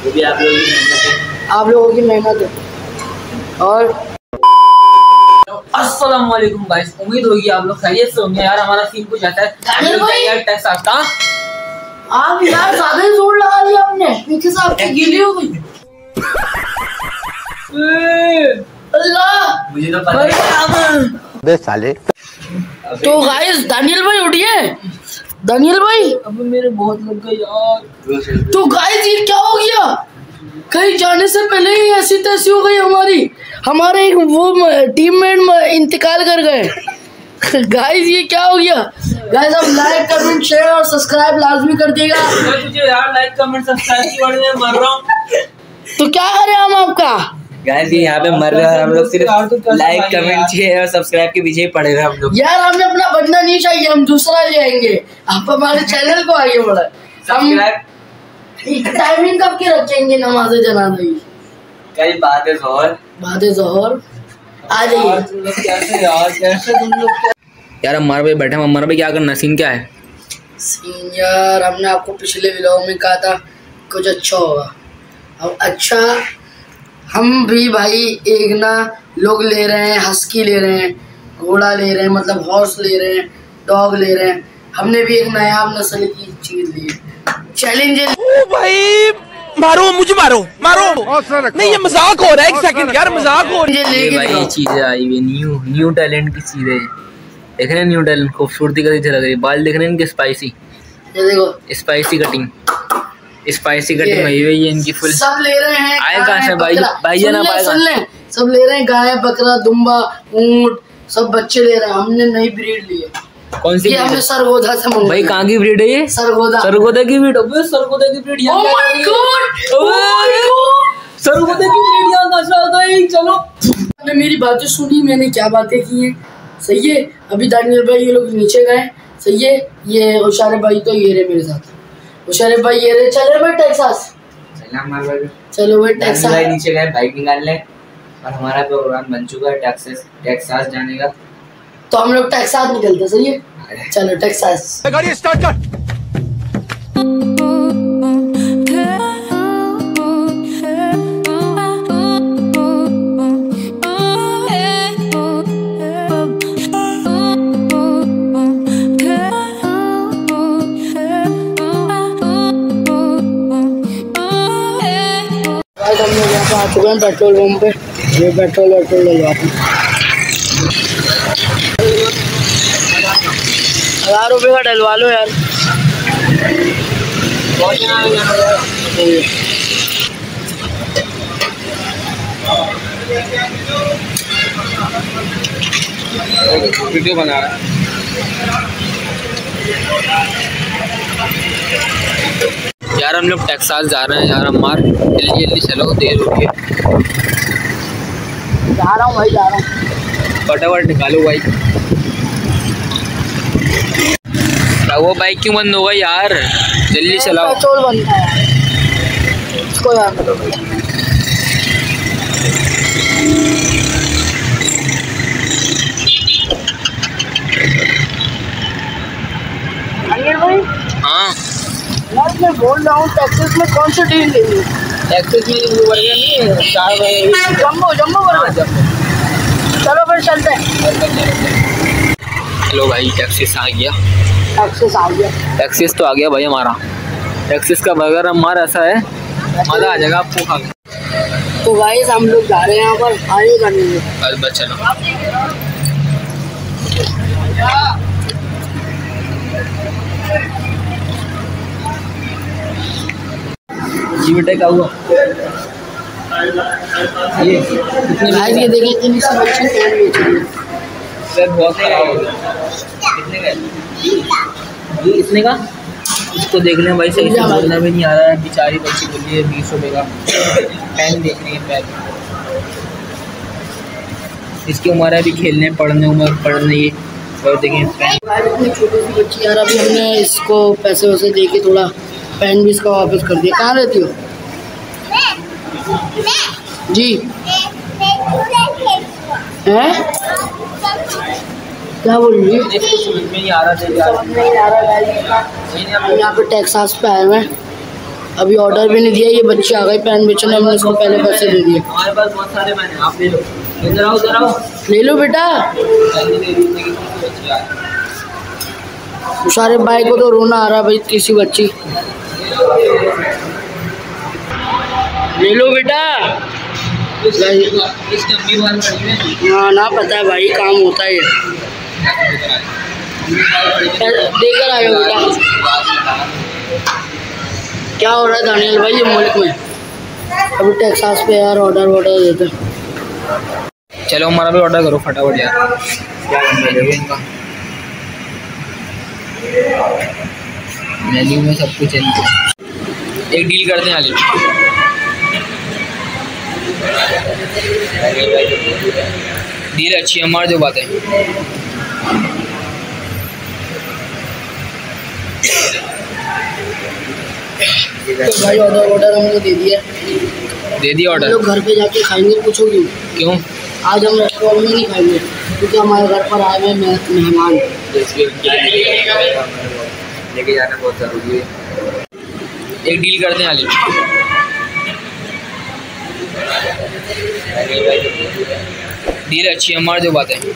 वो भी आप लोगों की मेहनत है, आप लोगों की मेहनत है। और अस्सलाम वालेकुम गाइस, उम्मीद होगी आप लोग खैरियत से होंगे। यार हमारा सीन कुछ ऐसा है, यार टैक्स आता आप यार ज्यादा ही जोर लगा लिया आपने, पीछे से आपकी गीली हो गई। अल्लाह मुझे तो पता है। बे साले। तो गाइस दानियल भाई उठिए, दानियल भाई। अब मेरे बहुत लग गए यार। तो गाइस ये क्या हो गया, कहीं जाने से पहले ही ऐसी तैसी हो गई हमारे एक वो टीममेट इंतकाल कर गए। गाइस ये क्या हो गया। गाइस आप लाइक कमेंट शेयर और सब्सक्राइब लाजमी कर दिएगा। तुझे यार लाइक कमेंट सब्सक्राइब की वजह से मर रहा हूँ। तो क्या करें हम आपका। गाइस ये यहाँ पे मर रहे हैं हम लोग, सिर्फ लाइक कमेंट शेयर और सब्सक्राइब के पीछे ही पड़े रहे हम लोग। यार हमें अपना बदला नहीं चाहिए, हम दूसरा ले आएंगे। आप हमारे चैनल को आगे बढ़ाए। हम टाइमिंग कब की रखेंगे नमाज जनाजा की। कई बात है जोहर आ जाइए। यार हमारे भाई बैठे, हमारे भाई क्या करना, सीन क्या है। सीन यार हमने आपको पिछले व्लॉग में कहा था कुछ अच्छा होगा। अब अच्छा हम भी भाई एक ना लोग ले रहे हैं, हस्की ले रहे हैं, घोड़ा ले रहे हैं, मतलब हॉर्स ले रहे हैं, डॉग ले रहे हैं। हमने भी एक नया नस्ल की चीज ली है, चैलेंज। ओ भाई मारो, मुझे मारो नहीं, ये मजाक हो रहा है। एक सेकंड यार, मजाक हो रही है। ये चीजें आई हुई न्यू टैलेंट की चीजें देख रहे हैं। न्यू टैलेंट खूबसूरती का लग रही है। बाल देख रहे हैं इनके स्पाइसी, ये देखो स्पाइसी कटिंग हुई हुई है इनकी फुल। सब ले रहे हैं। आए कहाँ से भाई ना पाएगा। सब ले रहे हैं, गाय बकरा दुम्बा ऊंट सब बच्चे ले रहे हैं। हमने नई ब्रीड ली है। कौन सी? हमने सरगोधा से मंगाई। भाई कहाँ की ब्रीड है ये? सरगोधा की ब्रीड। सरगोधा की ब्रीड यहाँ चलो। आपने मेरी बातें सुनी, मैंने क्या बातें की हैं, सही है। अभी दानियल भाई ये लोग नीचे गए, सही है। ये होशारे भाई तो ये रहे मेरे साथ, होशारे भाई ये रहे। चले भाई टेक्सास, चलो भाई टेक्सास। नीचे गए बाइक निकालने और हमारा प्रोग्राम बन चुका है टेक्सास जाने का। तो हम लोग टेक्सास निकलते, सही है। चलो टेक्सास गाड़ी स्टार्ट कर। हम लोग यहाँ पे आ चुके हैं पेट्रोल पंप पे। ये पेट्रोल डलवाते 1000 रुपये का डलवा लो यार। वीडियो बना रहा है यार। हम लोग टेक्सास जा रहे हैं यार। हमार जल्दी चलो, देर हो गई। जा रहा हूँ भाई, जा रहा हूँ। फटाफट निकालो भाई। वो बाइक क्यों बंद होगा यार, जल्दी चलाओ। पेट्रोल बंद है इसको यार। भाई हाँ यार मैं बोल रहा हूँ टेक्सास में कौन सी डील लेंगे। टेक्सास में वो बढ़िया नहीं है, जम्बो चलो फिर चलते हैं। हेलो भाई, टैक्सीस आ गया। टैक्सीस तो आ गया भाई हमारा। टैक्सीस का बर्गर हमारा ऐसा है, मज़ा आ जाएगा आपको खा के। तो गाइस हम लोग जा रहे हैं यहाँ पर आगे करने में। बस चलो। जी बेटा क्या हुआ? ये देखिए इतनी सी अच्छी फैन बेच रही है। सर बहुत खराब हो गया। कितने का? ये कितने का? इसको देख लें भाई, सही से बोलना भी नहीं आ रहा है। बेचारी बच्ची बोली है 20 रुपये का पेन देख रही है। पेन इसकी उम्र है अभी खेलने पढ़ने की। और देखिए इतनी छोटी सी बच्ची यार। अभी हमने इसको पैसे वैसे दे के थोड़ा पेन भी इसका वापस कर दिया। कहाँ रहती हो जी? हैं क्या बोल रही है? समझ में नहीं आ रहा। यहाँ पे टेक्सास पे आए हुए हैं। अभी ऑर्डर भी नहीं दिया, ये बच्चे आ गए पैन बेचने, हमने इसको पहले पैसे दे दिए। हमारे पास बहुत सारे पैन हैं, आप ले लो। इधर आओ, इधर आओ। ले लो बेटा। मुशारिफ भाई को तो रोना आ रहा भाई, तीसरी बच्ची। ले लो बेटा। हाँ ना, पता है भाई, काम होता है। देकर आयो बेटा। क्या हो रहा है दानियल भाई ये मुल्क में? अभी टेक्सास पे यार ऑर्डर देते। चलो हमारा भी ऑर्डर करो फटाफट यार। क्या बनता है इनका? मेन्यू में सब कुछ है। एक डील करते हैं आली। डील अच्छी है हमारी, जो बात है। तो भाई ऑर्डर हमने दे दिया। दे दिया ऑर्डर। लोग घर पे जाके खाएंगे, पूछो क्यों? क्यों? आज हम रेस्टोरेंट में नहीं खाएंगे क्योंकि हमारे घर पर आए हुए मेहमान। लेके जाना बहुत ज़रूरी है। एक डील करते हैं आली। डील अच्छी है हमारी, जो बात है।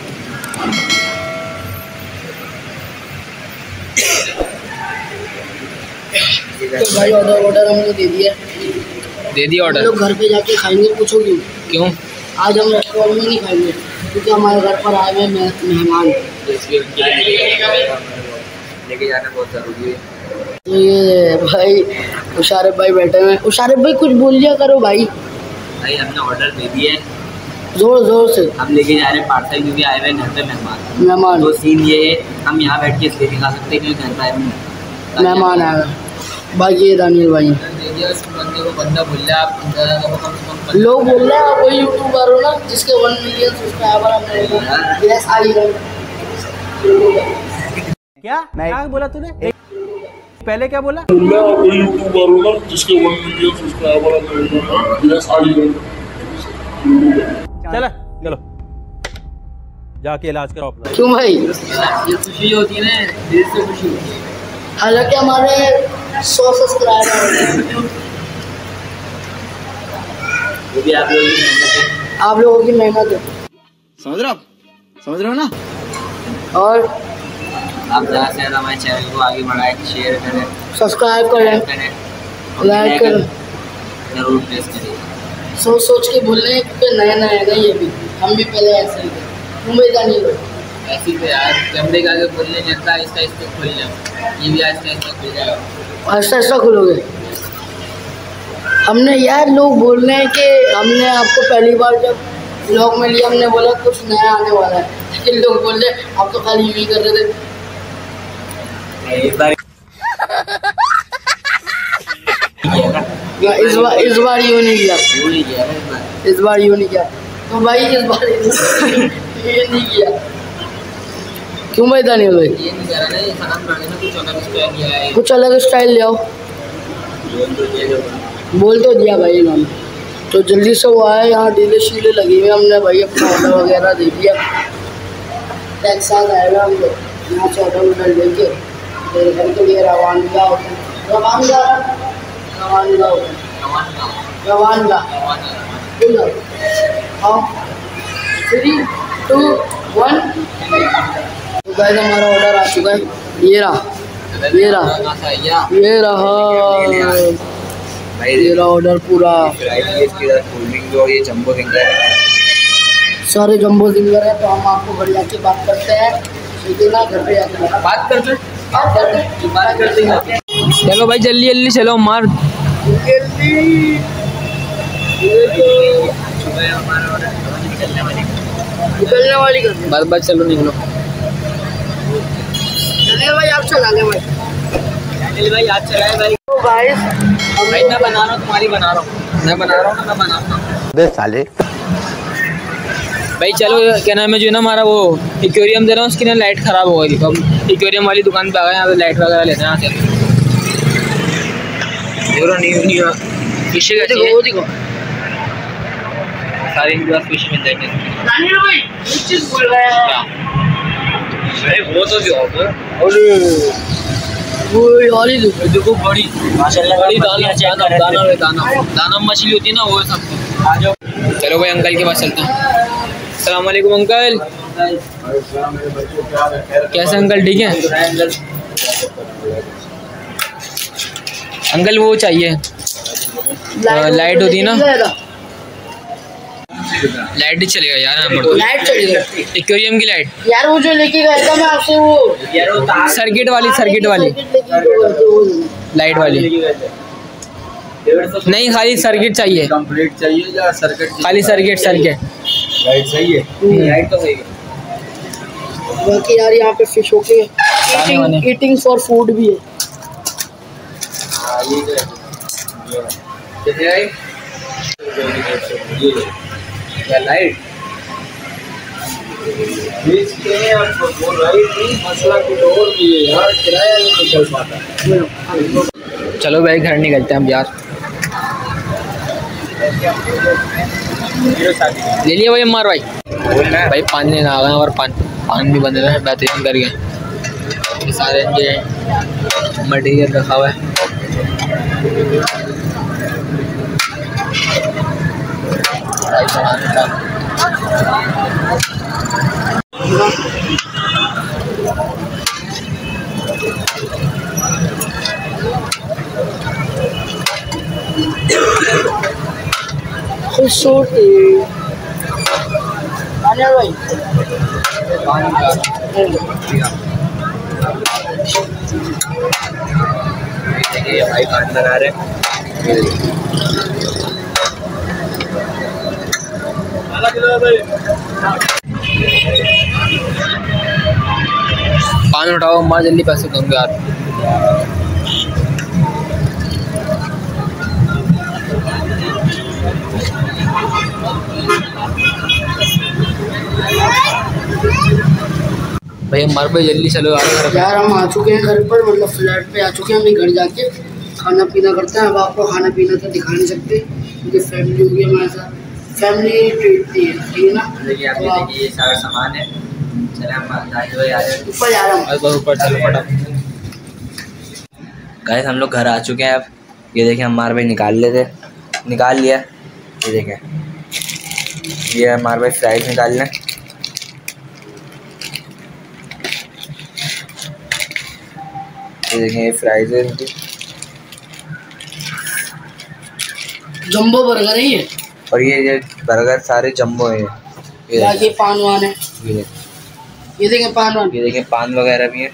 तो भाई ऑर्डर हमने दे दिया। दे दिया ऑर्डर। लोग घर पे जाके खाएंगे, पूछो क्यों? क्यों? आज हम रेस्टोरेंट में नहीं खाएंगे क्योंकि हमारे घर पर आए हुए मेहमान। लेके जाना बहुत ज़रूरी है। तो ये भाई मुशारिफ भाई बैठे हुए हैं। मुशारिफ भाई कुछ बोल लिया करो भाई। भाई हमने ऑर्डर दे दिया है, जोर से। हम लेके जा रहे हैं पार्सल, क्योंकि आए हुए घर पे मेहमान। तो सीन ये है, हम यहाँ बैठ के इसलिए नहीं खा सकते क्योंकि घर पे आए हुए मेहमान आए हैं। बाकी दानियल भाई बंदे को बंदा बोल रहा है, आप लोग बोल रहे हैं आप वही यूट्यूबर हो ना जिसके 1 मिलियन सब्सक्राइबर हैं। Yes I am. क्या बोला तूने? पहले क्या बोला? वही यूट्यूबर हो ना जिसके 1 मिलियन सब्सक्राइबर हैं। Yes I am. चलो जाके इलाज कराओ अपना। क्यों भाई? ये खुशी होती है ना, दिल से खुशी होती है। हालांकि हमारे 100 सब्सक्राइबर हैं, वो भी आप लोगों की मेहनत है। आप लोगों की मेहनत है। समझ रहे हो ना? और आप ज़्यादा से ज़्यादा हमारे चैनल को आगे बढ़ाएं, शेयर करें, सब्सक्राइब करें, लाइक करें, जरूर प्रेस करें। सोच के बोल रहे हैं क्योंकि नया है ना ये भी। हम भी पहले ऐसे ही थे। मुंबई का नहीं हुआ ऐसे ही तो यार, कैमरे के आगे बोलने लगता है, इसका खुल जाए। ये भी आहिस्ता खुल जाएगा। आहिस्ता खुलोगे। हमने यार लोग बोल रहे हैं कि हमने आपको पहली बार जब व्लॉग में लिया हमने बोला कुछ नया आने वाला है, लेकिन लोग बोल रहे आप तो खाली यूँ ही कर रहे थे। इस बार यूँ नहीं किया। इस बार यूँ नहीं किया। तो भाई इस बार ये नहीं किया। क्यों भाई दानियल भाई? ये नहीं करा ना, ये खराब कर देना, कुछ अलग स्टाइल ले आओ। बोल तो दिया भाई इन्होंने। तो जल्दी से वो आया, यहाँ डीले शीले लगी हुई, हमने भाई अपना ऑर्डर वगैरह दे दिया। टेक्सास आएगा हम लोग, यहाँ से ऑर्डर लेके घर के लिए रवानगा होता। 3, 2, 1। तो गाइस हमारा ऑर्डर आ चुका है। ये रहा ऑर्डर पूरा। ये जंबो फिंगर सारे जंबो फिंगर है। तो हम आपको घर जाके बात करते हैं, ठीक है ना? घर पे जाके बात करते हैं। चलो भाई जल्दी चलो मार निकलने वाली कर बस चलो निकलो। चलिए भाई आप चला ले भाई। भाई आप चलाए भाई। तो गाइस मैं बना रहा हूँ, तुम्हारी बना रहा हूँ, मैं बना रहा हूँ। साले भाई चलो, क्या नाम है जो ना हमारा वो एक्वेरियम दे रहा हूँ, उसकी ना लाइट ख़राब हो गई थी। तो हम एक्वेरियम वाली दुकान पे आ गए, यहाँ पे लाइट वगैरह लेते हैं यहाँ से। नहीं फिश का चाहिए, सारे इनके पास फिश मिल जाएंगे। चीज़ बोल रहा है वो तो वो यार ही देखो बड़ी माशाल्लाह, बड़ी दाना मछली होती है ना, वो सब। आ जाओ, चलो भाई अंकल के पास चलते हैं। अस्सलाम वालेकुम अंकल। कैसे अंकल, ठीक है अंकल? वो चाहिए लाइट होती है ना, लाइट ही चलेगा यार यहाँ पर तो। लाइट चलेगा, एक्वेरियम की लाइट यार वो जो लेके गया था मैं आपसे, वो सर्किट वाली लाइट वाली नहीं, खाली सर्किट चाहिए। कंप्लीट चाहिए या सर्किट? खाली सर्किट लाइट सही है? लाइट तो सही है। बाकी यार यहाँ पे फिश होके ईटिंग फॉर फूड भी है। क्या लाइट मसला कुछ और भी है यार, किराया नहीं निकल पाता। चलो भाई घर निकलते हैं हम यार। ले लिया भाई अम्मार भाई? भाई पानी लेना आ गए और पानी भी बंद है, बेहतरीन कर गए। सारे ये मटेरियल रखा हुआ है। भाई खाना बना रहे पानी उठाओ माँ, जल्दी पैसे दूंगा यार। भाई हमारे भाई जल्दी चलो यार। हम आ चुके हैं घर पर, मतलब फ्लैट पे आ चुके हैं। हम घर जाके खाना पीना करते हैं। अब आपको खाना पीना तो दिखा नहीं सकते क्योंकि फैमिली होगी हमारे साथ, फैमिली ट्रीट दी है, ठीक है ना। देखिए आप देखिए ये सारा सामान है। चले हम ऊपर जा रहा हूँ, ऊपर चलो फटाफट। गाइस हम लोग घर आ चुके हैं। अब ये देखें हमारे भाई निकाल लिया। ये देखें, ये हमारे भाई फ्राइज निकाल लें। ये देखें ये फ्राइज है इनकी, जंबो बर्गर है ये। और ये बर्गर सारे जंबो है। ये पान वान है, ये देखें पान वान, ये देखें पान वगैरह भी है।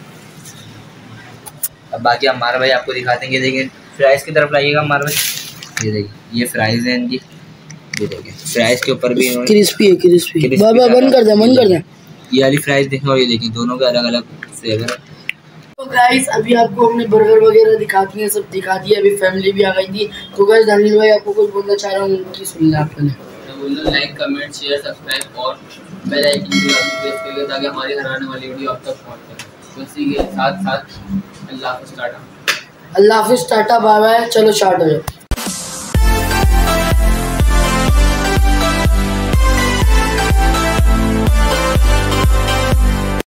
अब बाकी हमारे भाई आपको दिखाते हैं। ये देखें फ्राइज की तरफ लाइएगा हमारे भाई। ये देखिए ये फ्राइज है इनकी। ये देखें फ्राइज के ऊपर भी क्रिस्पी है, क्रिस्पी। बाबा बंद कर दे, बंद कर दे। ये वाली फ्राइज देखें और ये देखें, दोनों के अलग अलग फ्लेवर है। तो गाइस अभी आपको हमने बर्गर वगैरह दिखा दिए, सब दिखा दिया। अभी फैमिली भी आ गई थी। तो गाइस दानिश भाई आपको कुछ बोलना चाह रहा हूँ, उनकी सुन लें आप पहले। बोलना लाइक कमेंट शेयर सब्सक्राइब और बेल आइकन भी प्रेस करिए ताकि हमारी घर आने वाली वीडियो आप तक पहुँच सके। तो इसी के साथ साथ अल्लाह हाफ़िज़ टाटा। अल्लाह हाफ़िज़ टाटा बाय बाय। चलो स्टार्ट हो जाओ।